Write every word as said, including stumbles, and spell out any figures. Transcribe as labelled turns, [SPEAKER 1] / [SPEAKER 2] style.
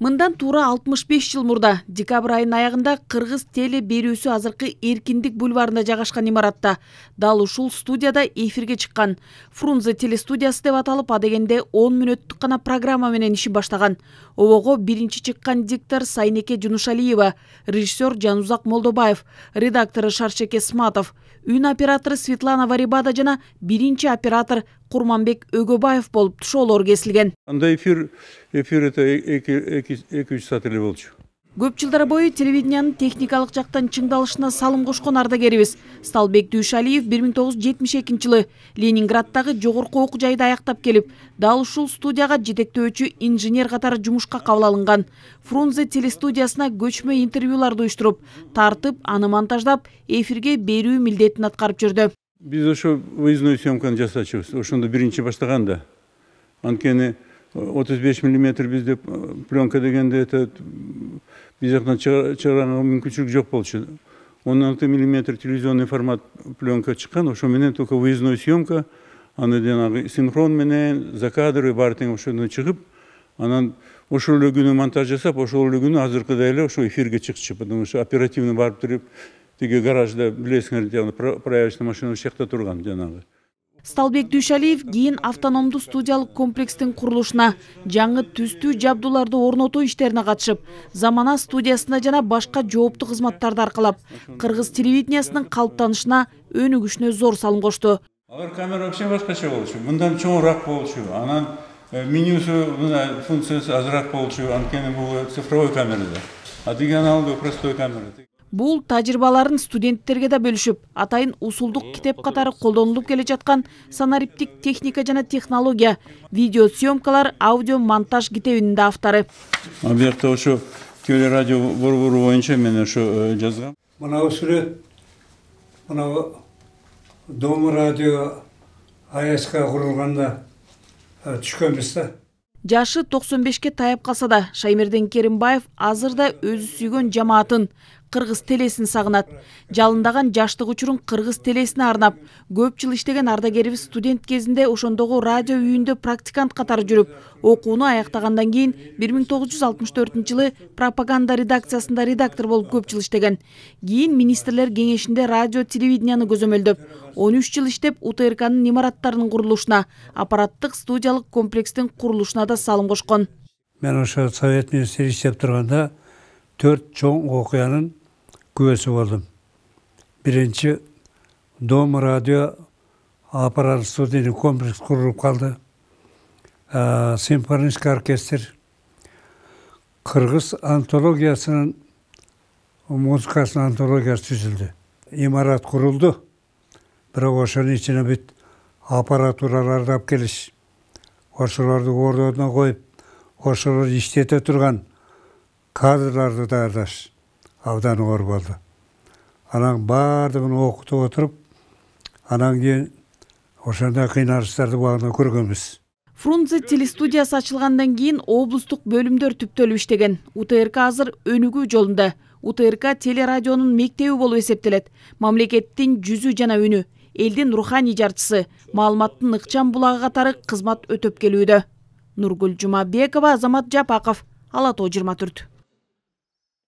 [SPEAKER 1] Мындан туура алтымыш беш жыл мурда, декабрь айынын аягында Кыргыз теле берүүсү азыркы Эркиндик бульварында жайгашкан имаратта дал ушул студияда эфирге чыккан. Фрунзе телестудиясы деп аталып, адегенде он мүнөттүк гана программа менен иши баштаган. Обого биринчи чыккан диктор Сайнеке Жунушалиева, режиссер Жанузак Молдобаев, редактору Шаршеке Сматов, үн оператору Светлана Варибада жана биринчи оператор Курманбек Өгөбаев болуп тушоолор кесилген.
[SPEAKER 2] Анда эфир эфир это эки үч саат эле болчу.
[SPEAKER 1] Көп жылдар бою телевидениянын техникалык жактан чыңдалышына салым кошкон ардагерибиз Сталбек Дүйшалиев бир миң тогуз жүз жетимиш экинчи жылы Ленинграддагы жогорку окуу жайды аяктап келип, дал ушул студияга жетектөөчү инженер катары жумушка кабыл алынган. Фрунзе телестудиясына көчмө интервьюларды уюштуруп, тартып, аны монтаждап, эфирге берүү милдетин аткарып жүрдү.
[SPEAKER 2] Биз ошо выездной съемканы жасачубуз. Ошондо биринчи баштаганда. Анткени отуз беш миллиметр бизде пленка дегенде это биз жактан чыгарганга мүмкүнчүлүк жок болчу. он алты миллиметр телевизионный формат пленка чыккан, ошо менен только выездной съемка, аны жанагы синхрон менен, закадры баары тең ошондон чыгып, анан ошол эле күнү монтаж жасап, ошол эле күнү азыркыдай эле ошо эфирге чыкчу, потому что оперативно барып туруп, тиги гаражда билесиңер, проявочный машина ошол турган жанагы.
[SPEAKER 1] Сталбек Дүйшалиев кийин автономдуу студиялык комплекстин курулушуна, жаңы түстүү жабдууларды орнотуу иштерине катышып, замана студиясына жана башка жооптуу кызматтарды аркылап, кыргыз телевидениясынын калыптанышына, өнүгүшүнө зор салым кошту.
[SPEAKER 2] Алар камера вообще башкача болчу, мындан чоңураак болчу, анан менюсу, функциясы азыраак болчу, анткени бул цифровой камерада. А деген аналогы простой камера.
[SPEAKER 1] Бул тажрыйбаларын студенттерге да бөлүшүп, атайын усулдук китеп катары колдонулуп келе жаткан санариптик техника жана технология, видео съемкалар, аудио монтаж китебинин да автору.
[SPEAKER 2] Объекта ошо телерадио борбору боюнча мен ошо жазгам.
[SPEAKER 3] Мына сүрөт, мына Дом радио АЭСка курулганда түшкөнбүз да.
[SPEAKER 1] Жашы токсон бешке таяп калса да, Шаймерден Керимбаев азыр да өзү сүйгөн жамаатын, Кыргыз телесин сагынат. Жалындаган жаштык учурун Кыргыз телесине арнап, көп жыл иштеген ардагерибиз студент кезинде ошондогу радио үйүндө практикант катары жүрүп, окууну аяктагандан кийин бир миң тогуз жүз алтымыш төртүнчү жылы пропаганда редакциясында редактор болуп көп жыл иштеген. Кийин министрлер кеңешинде радио телевиденияны көзөмөлдөп, он үч жыл иштеп УТРКнын имараттарынын курулушуна, аппараттык студиялык комплекстин курулушуна да салым кошкон.
[SPEAKER 3] Мен ошо Совет министри иштеп турганда төрт чоң окуянын күбөсү болдум. Биринчи Дом радио аппарат студийный комплекс курулуп калды. Симфонический оркестр, Кыргыз антологиясынын музыкасынын антологиясы түзүлдү. Имарат курулду. Бирок ошонун ичине бүт аппаратураларды алып келиш. Ошолорду ордуна коюп, ошолор иштете турган кадрларды даярдаш абдан оор болду. Анан баардыгын окутуп отуруп, анан кийин ошондой кыйналыштарды багына көргөнбүз.
[SPEAKER 1] Фрунзе телестудиясы ачылгандан кийин облустук бөлүмдөр түптөлүп иштеген. УТРК азыр өнүгүү жолунда. УТРК телерадионун мектеби болуп эсептелет. Мамлекеттин жүзү жана үнү, элдин руханий жарчысы, маалыматтын ыкчам булагы катары кызмат өтөп келүүдө. Нургүл Жумабекова, Азамат Жапаков, Ала Тоо жыйырма төрт.